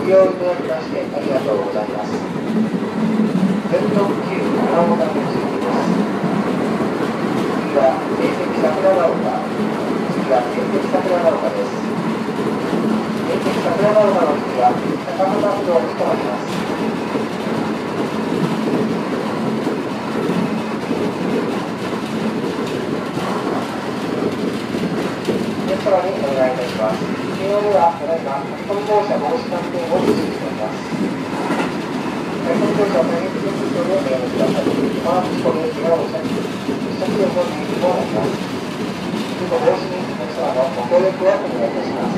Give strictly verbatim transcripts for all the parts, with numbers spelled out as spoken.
利用いただきましてありがとうございます。ゼロろくきゅう七尾田口行きです。次は名石桜ヶ丘。次は名石桜ヶ丘です。名石桜ヶ丘の次は高幡不動に停まります。皆様にお願いいたします。金曜ではただいま書き込み乗車防止キャンペーンを実施しております。書き込み乗車を大変気をつけておやめください。川口湖で怪我をしたり、出社費用の入金もなります。事故防止に皆様のご協力をお願いいたします。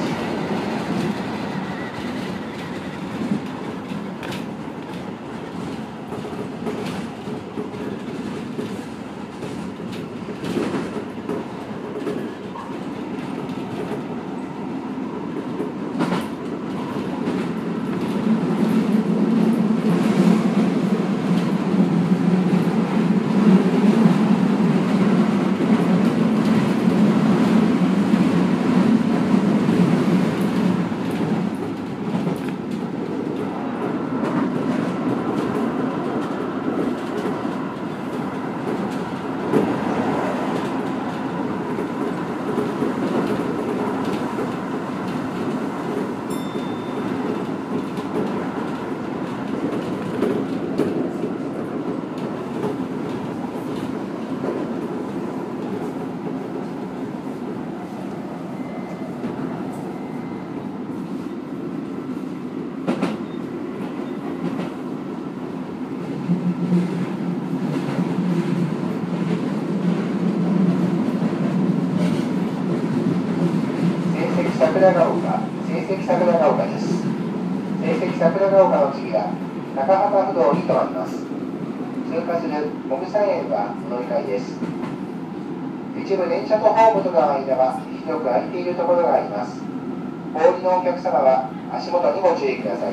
桜ヶ丘、成績桜ヶ丘です。成績桜ヶ丘の次は高幡不動に停まります。通過するもぐさ園はお乗り換えです。一部電車とホームとの間は広く空いているところがあります。お降りのお客様は足元にご注意ください。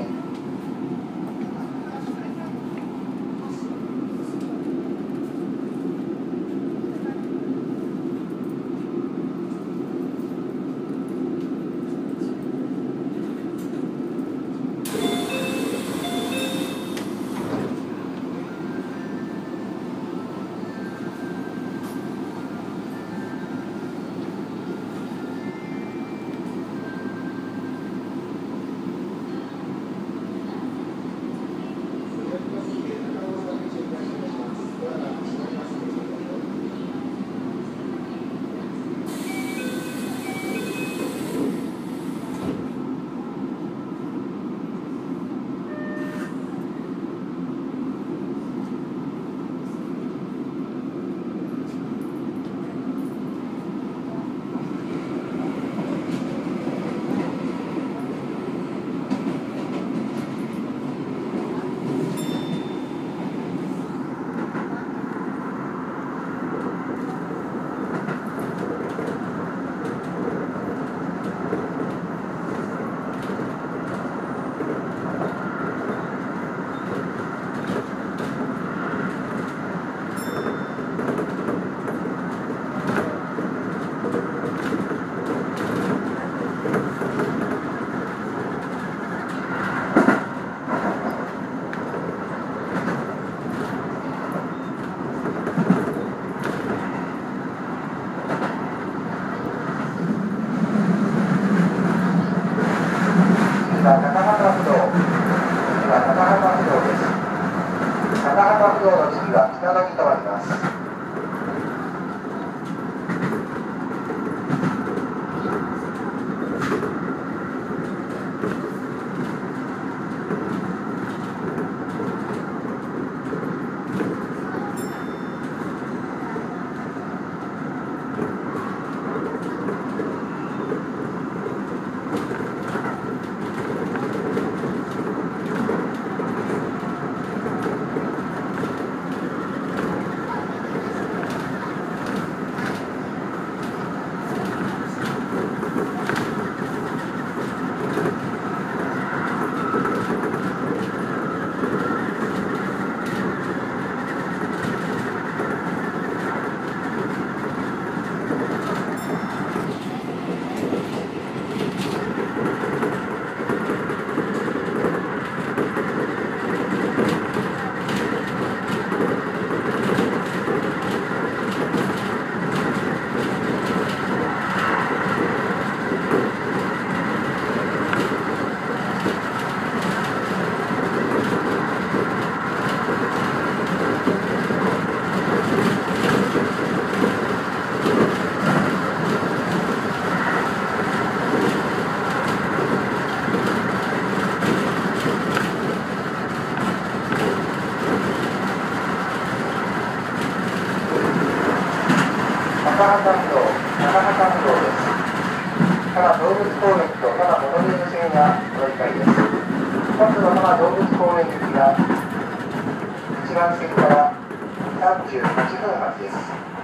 道、長畑不動です。多摩動物公園と多摩モノレール線はお乗り換えです。ふたつの多摩動物公園行きがいちばん線からさんじゅうはちふん発です。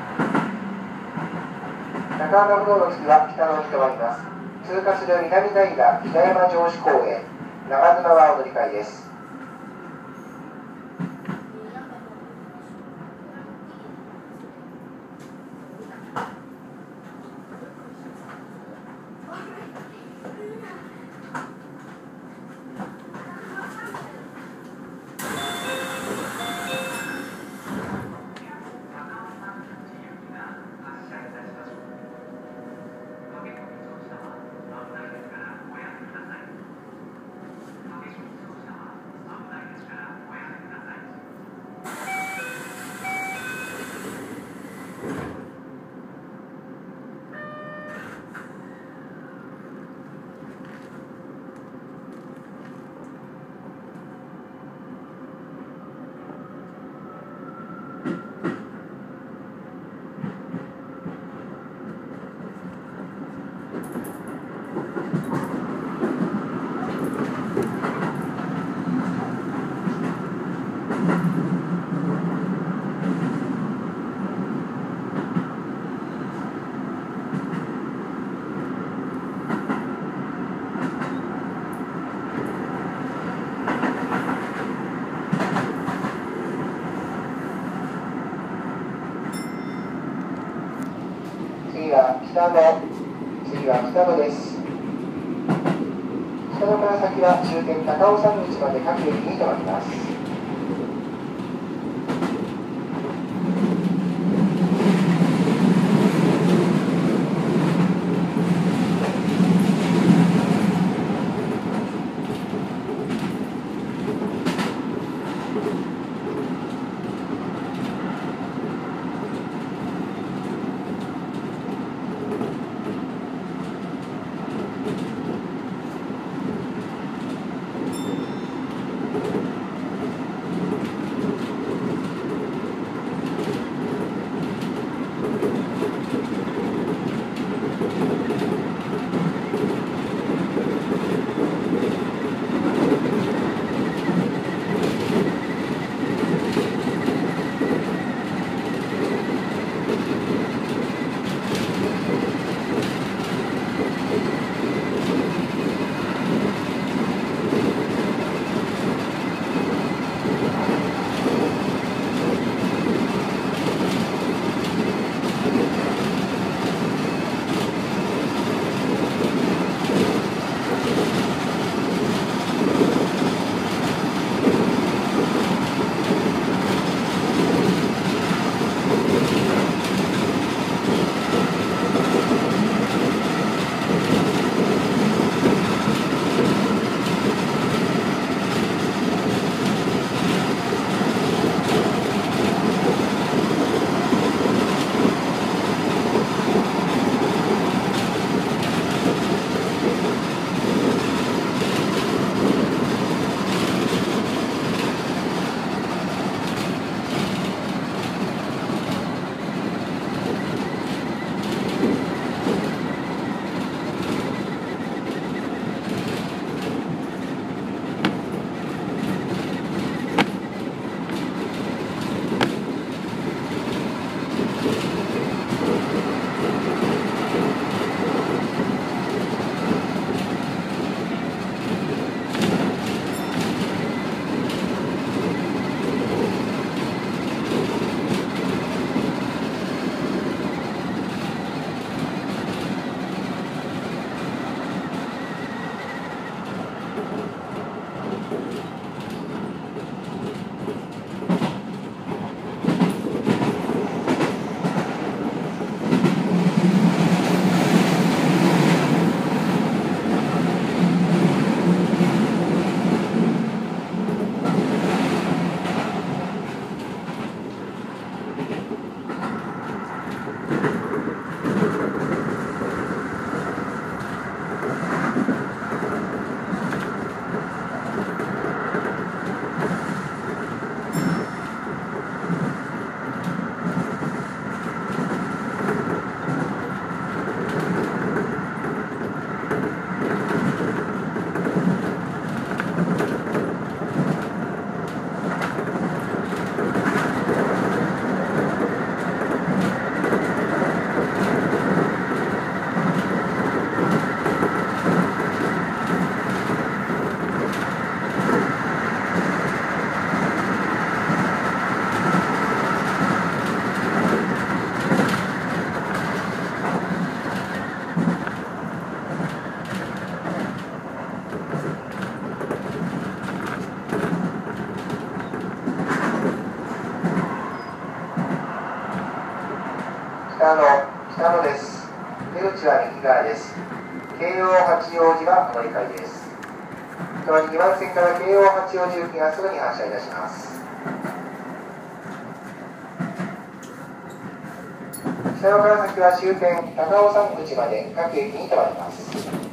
中畑不動の次は北野に停まります。通過する南大河北山城址公園、長沼はお乗り換えです。次は北野、次は北野です。北野から先は終点高尾山口まで各駅に停まります。 口は右側です。京葉八王子はお乗り換えです。代わりに番線から京葉八王子行きがすぐに発車いたします。北山から先は終点高尾山口まで各駅に停まります。